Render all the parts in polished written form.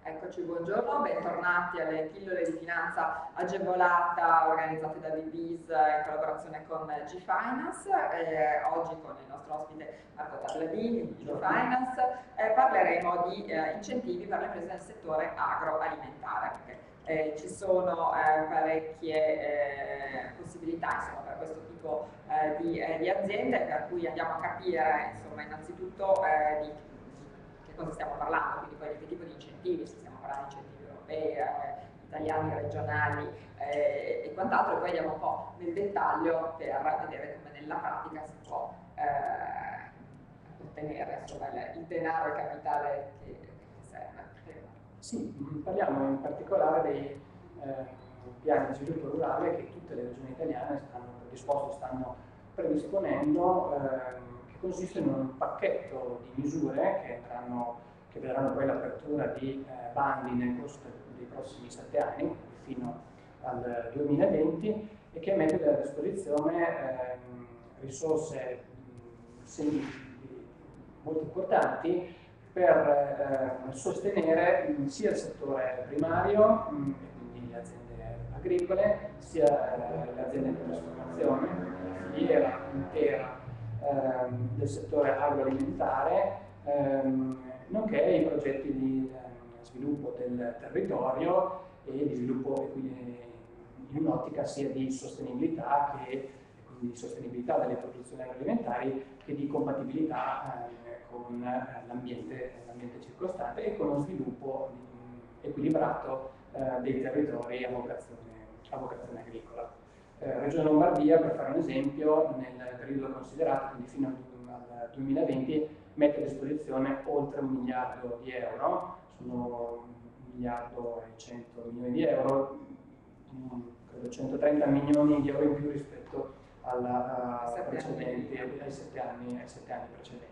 Eccoci, buongiorno, bentornati alle pillole di finanza agevolata organizzate da BBIS in collaborazione con G-Finance. Oggi con il nostro ospite Marco Tarladini di G-Finance parleremo di incentivi per le imprese nel settore agroalimentare, perché ci sono parecchie possibilità insomma, per questo tipo di aziende, per cui andiamo a capire insomma, innanzitutto di cosa stiamo parlando, quindi poi di che tipo di incentivi, se stiamo parlando di incentivi europei, italiani, regionali e quant'altro, e poi andiamo un po' nel dettaglio per vedere come nella pratica si può ottenere insomma, il denaro e il capitale che serve. Sì, parliamo in particolare dei piani di sviluppo rurale che tutte le regioni italiane stanno predisponendo, che consiste in un pacchetto di misure che vedranno poi l'apertura di bandi nel corso dei prossimi 7 anni, fino al 2020, e che mette a disposizione risorse molto importanti per sostenere sia il settore primario, e quindi le aziende agricole, sia le aziende di trasformazione, la filiera intera del settore agroalimentare, nonché i progetti di sviluppo del territorio e di sviluppo in un'ottica sia di sostenibilità e quindi di sostenibilità delle produzioni agroalimentari che di compatibilità con l'ambiente circostante e con lo sviluppo equilibrato dei territori a vocazione agricola. Regione Lombardia, per fare un esempio, nel periodo considerato, quindi fino al 2020, mette a disposizione oltre 1 miliardo di euro, sono 1 miliardo e 100 milioni di euro, credo 130 milioni di euro in più rispetto ai 7 anni precedenti.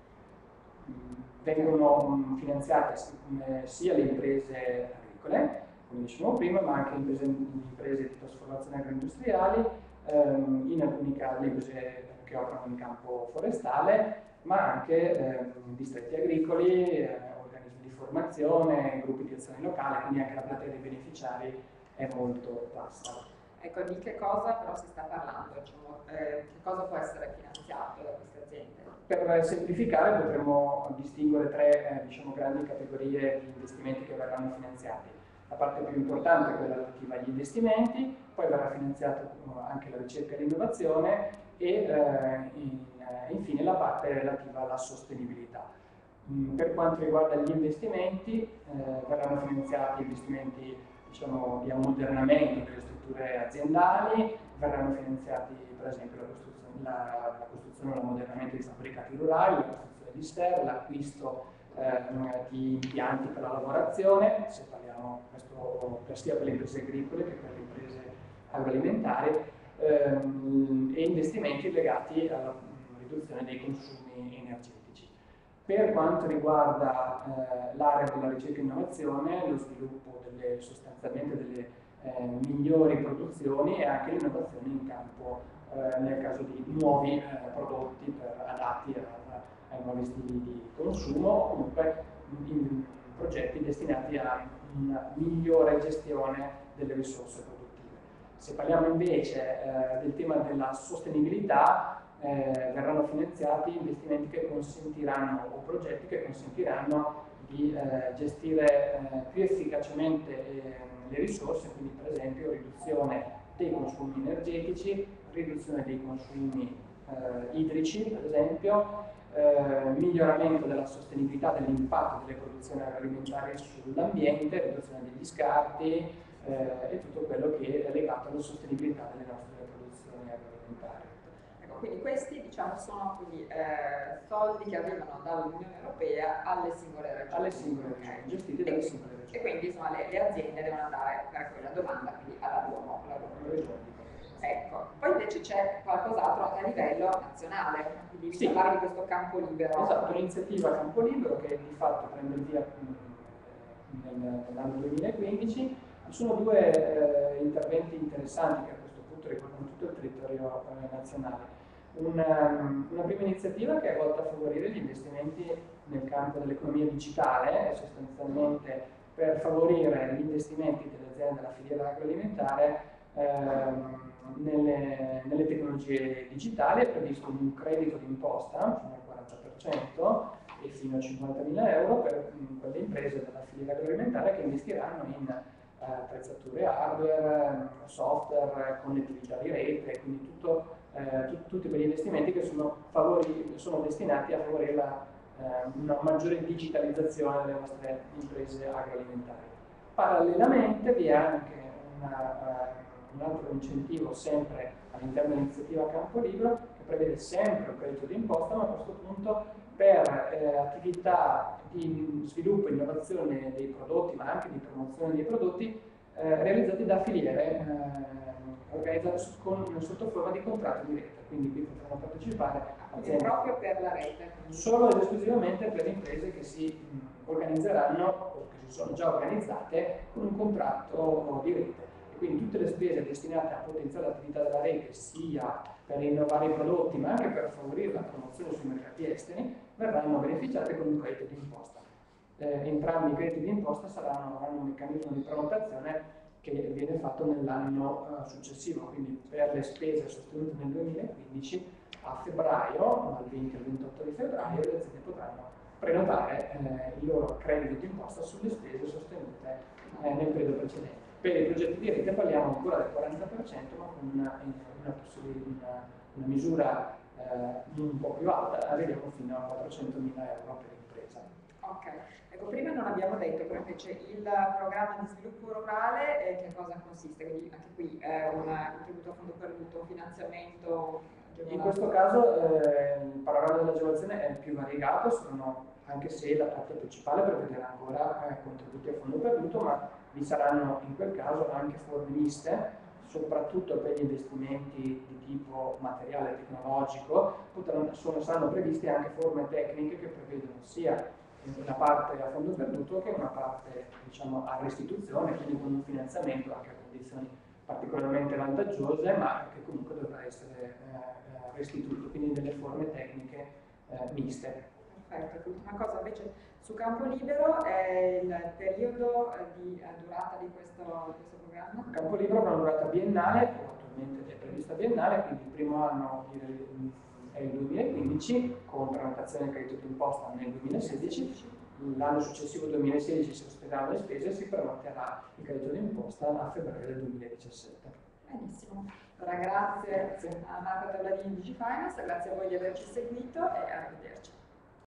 Vengono finanziate sia le imprese agricole, come dicevamo prima, ma anche imprese di trasformazione agroindustriali, in alcuni casi le imprese che operano in campo forestale, ma anche distretti agricoli, organismi di formazione, gruppi di azione locale, quindi anche la platea dei beneficiari è molto vasta. Ecco, di che cosa però si sta parlando? Diciamo, che cosa può essere finanziato da queste aziende? Per semplificare potremmo distinguere 3 grandi categorie di investimenti che verranno finanziati. La parte più importante è quella relativa agli investimenti, poi verrà finanziata anche la ricerca e l'innovazione e infine la parte relativa alla sostenibilità. Per quanto riguarda gli investimenti, verranno finanziati investimenti di ammodernamento delle strutture aziendali, verranno finanziati per esempio la costruzione o l'ammodernamento di fabbricati rurali, la costruzione di ster, l'acquisto di impianti per la lavorazione, se parliamo questo sia per le imprese agricole che per le imprese agroalimentari, e investimenti legati alla riduzione dei consumi energetici. Per quanto riguarda l'area della ricerca e innovazione, lo sviluppo sostanzialmente delle migliori produzioni e anche l'innovazione in campo nel caso di nuovi prodotti adatti ai nuovi stili di consumo o comunque in progetti destinati a una migliore gestione delle risorse produttive. Se parliamo invece del tema della sostenibilità, verranno finanziati investimenti che consentiranno o progetti che consentiranno di gestire più efficacemente le risorse, quindi per esempio riduzione dei consumi energetici, riduzione dei consumi idrici per esempio, miglioramento della sostenibilità dell'impatto delle produzioni agroalimentari sull'ambiente, riduzione degli scarti e tutto quello che è legato alla sostenibilità delle nostre produzioni agroalimentari. Quindi questi diciamo, sono quindi, soldi che arrivano dall'Unione Europea alle singole regioni. Alle singole regioni, gestite dalle singole regioni. E quindi insomma, le aziende devono andare per quella domanda, quindi alla loro regione. Ecco, poi invece c'è qualcos'altro a livello nazionale, quindi sì, parlare di questo campo libero. Esatto, l'iniziativa Campo Libero che di fatto prende il via nell'anno 2015. Ci sono 2 interventi interessanti che a questo punto riguardano tutto il territorio nazionale. Una prima iniziativa che è volta a favorire gli investimenti nel campo dell'economia digitale, sostanzialmente per favorire gli investimenti delle aziende della filiera agroalimentare nelle tecnologie digitali. È previsto un credito d'imposta fino al 40% e fino a 50.000 euro per quelle imprese della filiera agroalimentare che investiranno in attrezzature hardware, software, connettività di rete, quindi tutti quegli investimenti che sono destinati a favorire una maggiore digitalizzazione delle nostre imprese agroalimentari. Parallelamente vi è anche un altro incentivo sempre all'interno dell'iniziativa Campo Libero che prevede sempre un credito d'imposta, ma a questo punto per attività di sviluppo e innovazione dei prodotti, ma anche di promozione dei prodotti realizzati da filiere organizzate sotto forma di contratto di rete, quindi qui potranno partecipare aziende proprio per la rete. Solo ed esclusivamente per le imprese che si organizzeranno o che si sono già organizzate con un contratto di rete. E quindi tutte le spese destinate a potenziare l'attività della rete, sia per innovare i prodotti ma anche per favorire la promozione sui mercati esteri, verranno beneficiate con un credito d'imposta. Entrambi i crediti d'imposta avranno un meccanismo di prenotazione che viene fatto nell'anno successivo, quindi per le spese sostenute nel 2015 a febbraio, dal 20 al 28 di febbraio, le aziende potranno prenotare il loro credito d'imposta sulle spese sostenute nel periodo precedente. Per i progetti di rete parliamo ancora del 40%, ma con una misura un po' più alta, arriviamo fino a 400.000 euro per impresa. Ok, ecco, prima non abbiamo detto, però invece il programma di sviluppo rurale che cosa consiste? Quindi anche qui un contributo a fondo perduto, finanziamento agevolato. In questo caso il panorama dell'agevolazione è più variegato, anche se la parte principale prevederà ancora contributi a fondo perduto, ma vi saranno in quel caso anche forme miste, soprattutto per gli investimenti di tipo materiale tecnologico. Saranno previste anche forme tecniche che prevedono sia una parte a fondo perduto che una parte, diciamo, a restituzione, quindi con un finanziamento anche a condizioni particolarmente vantaggiose, ma che comunque dovrà essere restituito, quindi delle forme tecniche miste. Perfetto, l'ultima cosa invece su Campo Libero è il periodo di durata di questo programma? Campo Libero ha una durata biennale, attualmente è prevista biennale, quindi il primo anno è il 2015 con prenotazione e credito d'imposta nel 2016, l'anno successivo 2016 si sosterranno le spese e si prenoterà il credito d'imposta a febbraio del 2017. Benissimo, allora grazie a Marco Tauladini di DigiFinance, grazie a voi di averci seguito e arrivederci.